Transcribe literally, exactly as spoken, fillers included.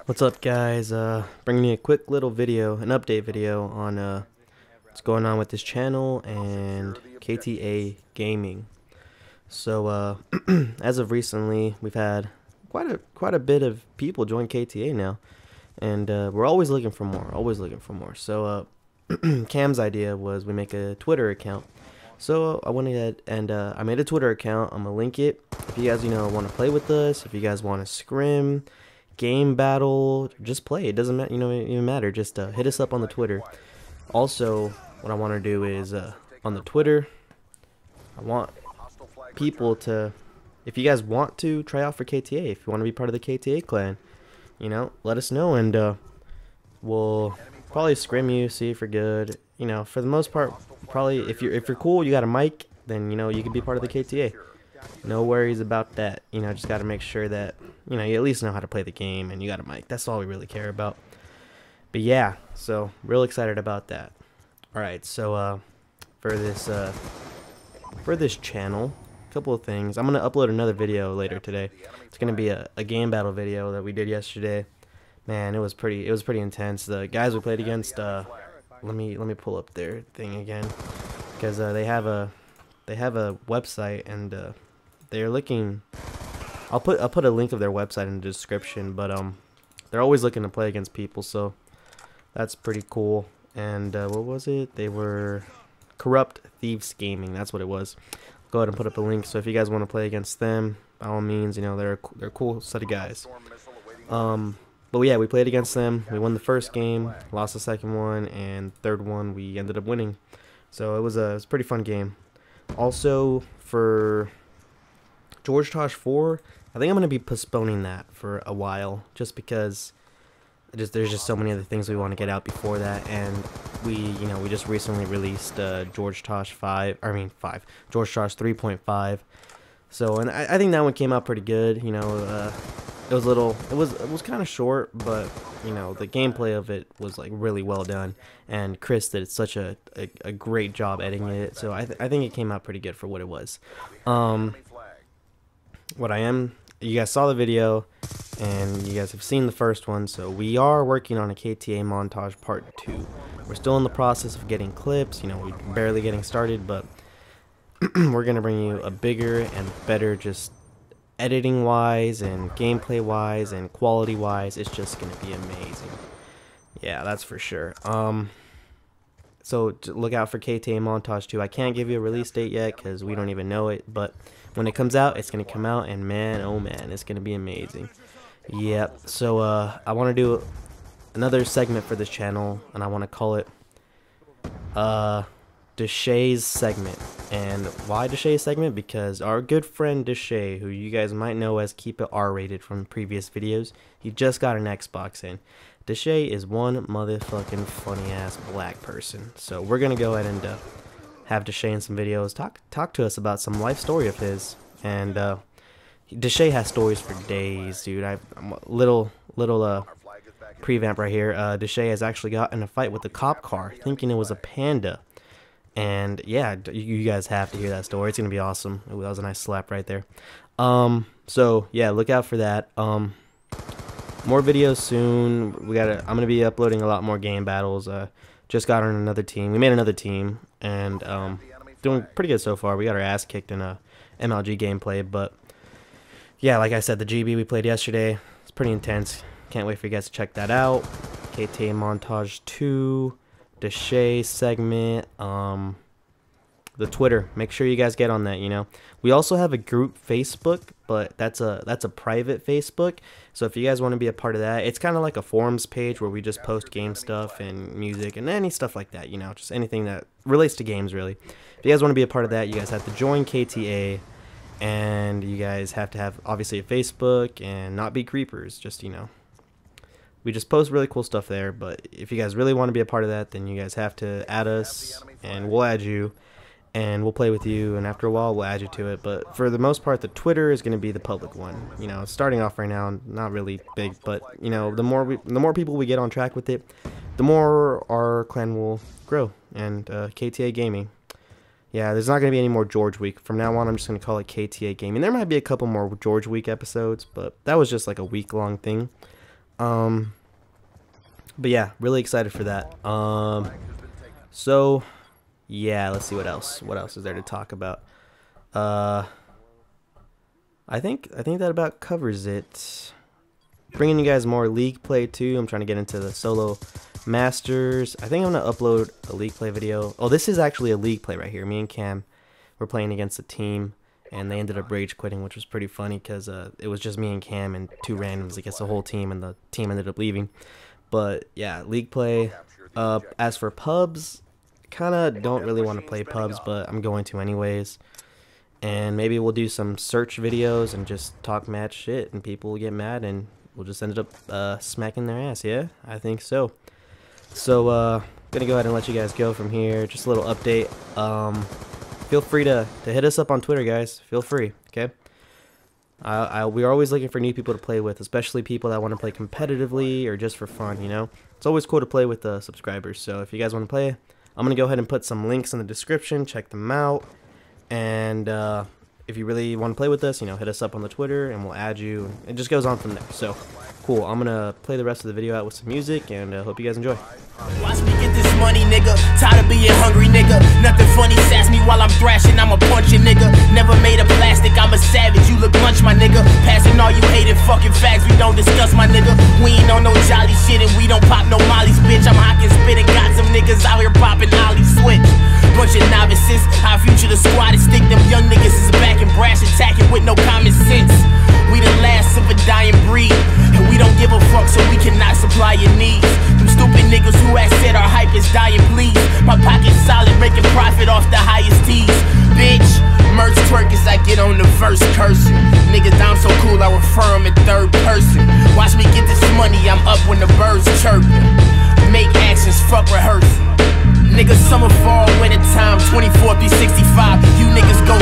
What's up, guys? Uh, bringing you a quick little video, an update video on uh, what's going on with this channel and K T A Gaming. So, uh, as of recently, we've had quite a quite a bit of people join K T A now, and uh, we're always looking for more, always looking for more. So, uh, Cam's idea was we make a Twitter account. So I went ahead and uh, I made a Twitter account. I'm gonna link it. If you guys, you know, want to play with us, if you guys want to scrim, game battle, just play. It doesn't matter, you know, even matter. Just uh, hit us up on the Twitter. Also, what I want to do is uh, on the Twitter, I want people to, if you guys want to try out for K T A, if you want to be part of the K T A clan, you know, let us know, and uh, we'll probably scrim you, see if you're good. You know, for the most part, probably if you're if you're cool, you got a mic, then you know you can be part of the K T A. No worries about that. You know, just got to make sure that you know you at least know how to play the game and you got a mic. That's all we really care about. But yeah, so real excited about that. All right, so uh, for this uh, for this channel, a couple of things. I'm gonna upload another video later today. It's gonna be a, a game battle video that we did yesterday. Man, it was pretty. It was pretty intense. The guys we played against. Uh, let me let me pull up their thing again, because uh, they have a they have a website, and uh, they're looking. I'll put I'll put a link of their website in the description. But um, they're always looking to play against people, so that's pretty cool. And uh, what was it? They were Corrupt Thieves Gaming. That's what it was. Go ahead and put up a link. So if you guys want to play against them, by all means, you know they're a, they're a cool set of guys. Um. But yeah, we played against them. We won the first game, lost the second one, and third one we ended up winning. So it was a, it was a pretty fun game. Also, for George Tosh four, I think I'm going to be postponing that for a while, just because just there's just so many other things we want to get out before that, and we you know we just recently released uh, George Tosh five. I mean five, George Tosh three point five. So and I, I think that one came out pretty good. You know. Uh, It was a little, it was, it was kind of short, but, you know, the gameplay of it was, like, really well done, and Chris did such a, a, a great job editing it, so I, th I think it came out pretty good for what it was. Um, what I am, you guys saw the video, and you guys have seen the first one, so we are working on a K T A montage part two. We're still in the process of getting clips, you know, we're barely getting started, but we're going to bring you a bigger and better, just editing wise and gameplay wise and quality wise. It's just gonna be amazing. Yeah, that's for sure. Um so look out for K T A montage two. I can't give you a release date yet because we don't even know it, but when it comes out, it's gonna come out, and man, oh man, it's gonna be amazing. Yep. So uh I want to do another segment for this channel, and I want to call it uh Deshay's segment. And why Deshay's segment? Because our good friend Deshay, who you guys might know as Keep It R-Rated from previous videos, he just got an Xbox in. Deshay is one motherfucking funny ass black person. So we're gonna go ahead and uh, have Deshay in some videos talk talk to us about some life story of his. And uh, Deshay has stories for days, dude. I I'm a little little uh prevamp right here. Uh, Deshay has actually got in a fight with a cop car, thinking it was a panda. And yeah, you guys have to hear that story. It's gonna be awesome. Ooh, that was a nice slap right there. Um, so yeah, look out for that. Um, more videos soon. We gotta. I'm gonna be uploading a lot more game battles. Uh, just got on another team. We made another team, and um, doing pretty good so far. We got our ass kicked in a M L G gameplay, but yeah, like I said, the G B we played yesterday, it's pretty intense. Can't wait for you guys to check that out. K T A montage two. Deshay segment, um, the Twitter. Make sure you guys get on that. You know, we also have a group Facebook, but that's a that's a private Facebook. So if you guys want to be a part of that, it's kind of like a forums page where we just post game stuff and music and any stuff like that. You know, just anything that relates to games, really. If you guys want to be a part of that, you guys have to join K T A, and you guys have to have obviously a Facebook and not be creepers. Just you know. We just post really cool stuff there, but if you guys really want to be a part of that, then you guys have to add us, and we'll add you, and we'll play with you, and after a while, we'll add you to it. But for the most part, the Twitter is going to be the public one. You know, starting off right now, not really big, but, you know, the more we, the more people we get on track with it, the more our clan will grow, and uh, K T A Gaming. Yeah, there's not going to be any more George Week. From now on, I'm just going to call it K T A Gaming. There might be a couple more George Week episodes, but that was just like a week-long thing. Um, but yeah, really excited for that. Um, so yeah, let's see what else. What else is there to talk about? Uh, I think I think that about covers it. Bringing you guys more League play too. I'm trying to get into the solo masters. I think I'm gonna upload a League play video. Oh, this is actually a League play right here. Me and Cam were playing against a team, and they ended up rage quitting, which was pretty funny because uh, it was just me and Cam and two randoms against the whole team, and the team ended up leaving. But yeah, League play. Uh, as for pubs, kind of don't really want to play pubs, but I'm going to anyways. And maybe we'll do some search videos and just talk mad shit, and people will get mad, and we'll just end up uh, smacking their ass. Yeah, I think so. So uh, gonna go ahead and let you guys go from here. Just a little update. Um, feel free to to hit us up on Twitter, guys. Feel free. Okay. I, I we're always looking for new people to play with, especially people that want to play competitively or just for fun. You know, it's always cool to play with the subscribers. So if you guys want to play, I'm gonna go ahead and put some links in the description. Check them out. And uh, if you really want to play with us, you know, hit us up on the Twitter and we'll add you. It just goes on from there. So cool. I'm gonna play the rest of the video out with some music, and uh, hope you guys enjoy. Watch me get this money, nigga. Tired of being hungry, nigga. Nothing funny, sass me while I'm thrashing. I'ma punch you, nigga. Never made of plastic, I'm a savage. You look lunch, my nigga. Passing all you hated fucking facts, we don't discuss, my nigga. We ain't on no jolly shit and we don't pop no mollies, bitch. I'm hocking, spitting, got some niggas out here popping ollie switch. Bunch of novices, our future the squad is stick. Them young niggas is back and brash, attacking with no common sense. We the last of a dying breed, and we don't give a fuck, so we cannot supply your needs. Them stupid niggas who ass said our hype is dying, please. My pocket's solid, making profit off the highest tees. Bitch, merch twerk as I get on the verse cursing. Niggas, I'm so cool, I refer them in third person. Watch me get this money, I'm up when the birds chirping. Make actions, fuck rehearsing. Niggas, summer, fall, winter time, twenty-four through sixty-five. You niggas go